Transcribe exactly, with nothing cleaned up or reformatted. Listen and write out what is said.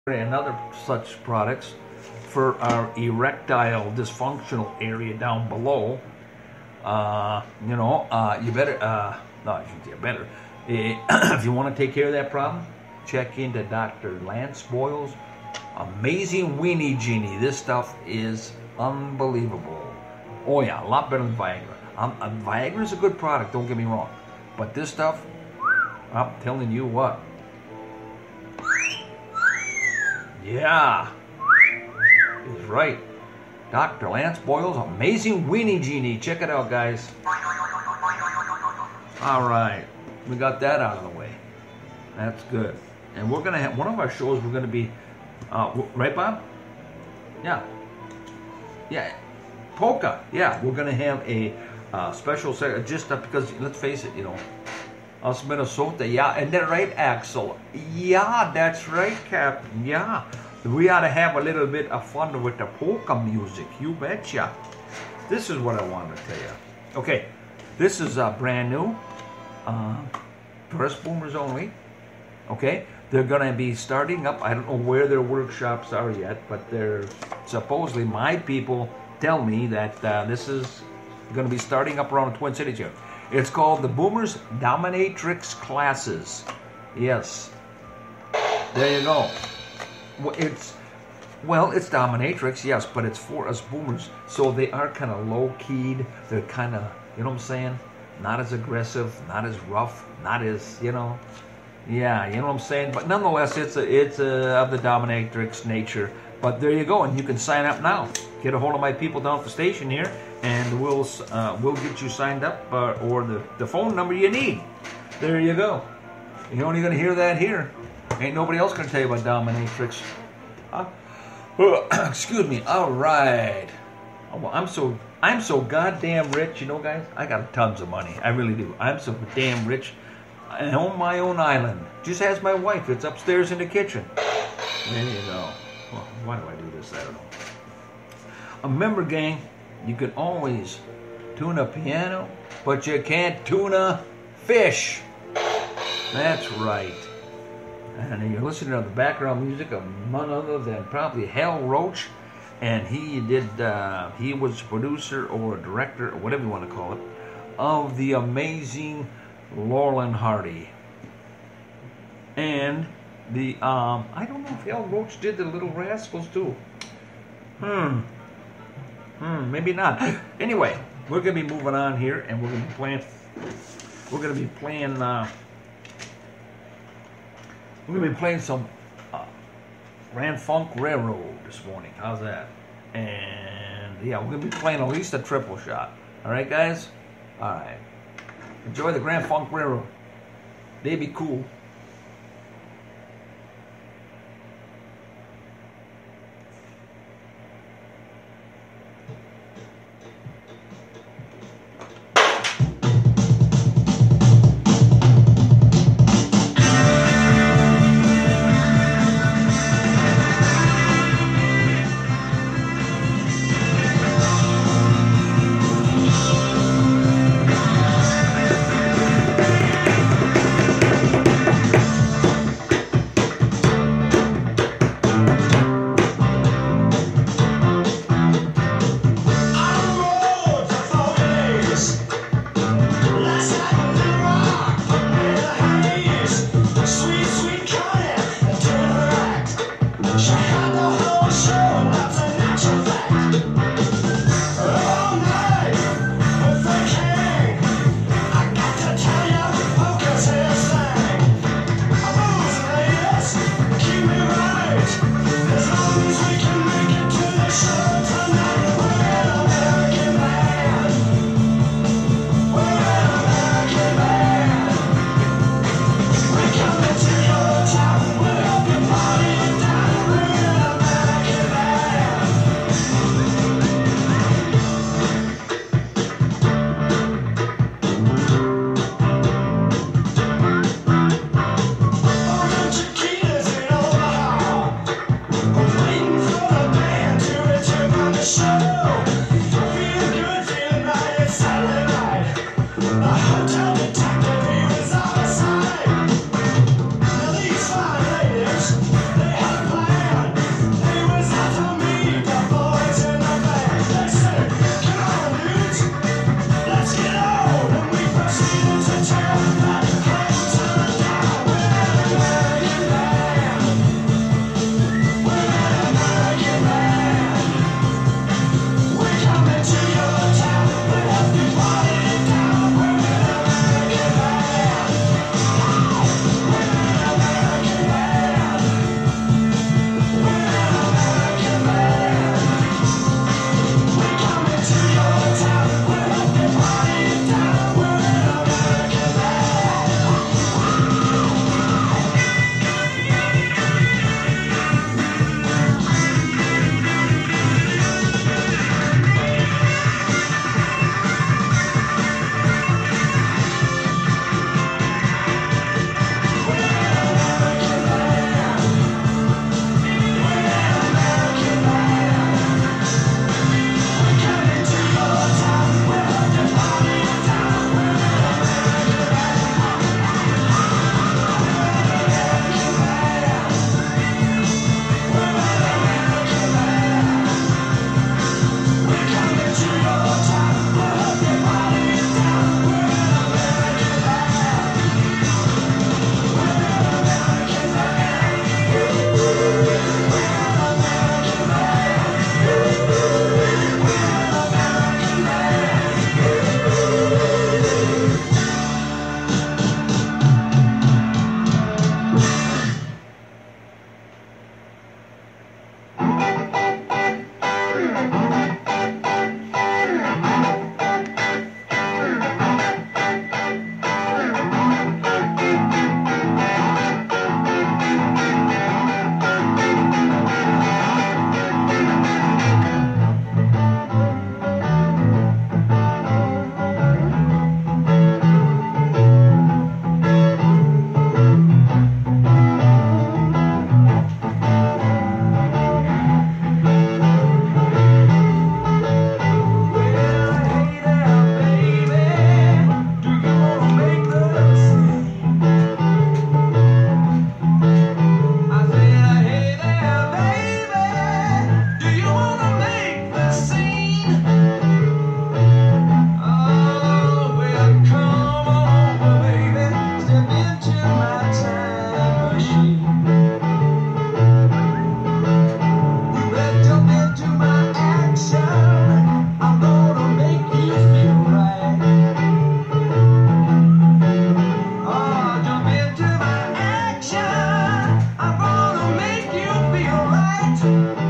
and other such products for our erectile dysfunctional area down below. Uh, you know, uh, you better, uh, no, I shouldn't say better. If you want to take care of that problem, check into Doctor Lance Boyle's Amazing Weenie Genie. This stuff is unbelievable. Oh yeah, a lot better than Viagra. Um, uh, Viagra is a good product, don't get me wrong. But this stuff, I'm telling you what. Yeah, he's right. Doctor Lance Boyle's Amazing Weenie Genie. Check it out, guys. All right, we got that out of the way. That's good. And we're gonna have one of our shows. We're gonna be uh, right, Bob? Yeah, yeah, polka. Yeah, we're gonna have a uh, special set just uh, because let's face it, you know, us Minnesota. Yeah, and then right, Axel. Yeah, that's right, Captain. Yeah, we ought to have a little bit of fun with the polka music. You betcha. This is what I wanted to tell you. Okay, this is uh, brand new. Uh, First Boomers only. Okay, they're gonna be starting up. I don't know where their workshops are yet, but they're supposedly, my people tell me that uh, this is gonna be starting up around the Twin Cities here. It's called the Boomers Dominatrix Classes. Yes, there you go. It's well, it's Dominatrix, yes, but it's for us Boomers, so they are kind of low-keyed. They're kind of, you know what I'm saying? Not as aggressive, not as rough, not as, you know. Yeah, you know what I'm saying? But nonetheless, it's a, it's a, of the dominatrix nature. But there you go, and you can sign up now. Get a hold of my people down at the station here, and we'll uh, we'll get you signed up, uh, or the, the phone number you need. There you go. You're only going to hear that here. Ain't nobody else going to tell you about dominatrix. Huh? Excuse me. All right. Oh, well, I'm so I'm so goddamn rich, you know, guys. I got tons of money. I really do. I'm so damn rich. I own my own island. Just ask my wife. It's upstairs in the kitchen. There you go. Well, why do I do this? I don't know. Remember, gang, you can always tune a piano, but you can't tune a fish. That's right. And you're listening to the background music of none other than probably Hal Roach, and he did. Uh, he was producer or director, or whatever you want to call it, of the amazing Laurel and Hardy. And the um, I don't know if Hal Roach did the Little Rascals too. Hmm. Hmm. Maybe not. Anyway, we're gonna be moving on here, and we're gonna be playing. We're gonna be playing. Uh, we're gonna be playing some uh, Grand Funk Railroad this morning. How's that? And yeah, we're gonna be playing at least a triple shot. All right, guys. All right. Enjoy the Grand Funk Railroad. They be cool. Thank you.